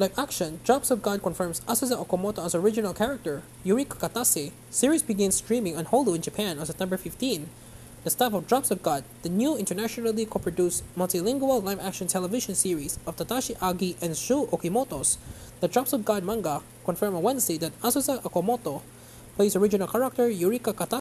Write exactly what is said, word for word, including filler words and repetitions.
Live action, Drops of God confirms Azusa Okamoto as original character. Yurika Katase. Series begins streaming on Hulu in Japan on September fifteenth. The staff of Drops of God, the new internationally co-produced multilingual live-action television series of Tadashi Agi and Shu Okimoto's The Drops of God manga, confirmed on Wednesday that Azusa Okamoto plays original character Yurika Katase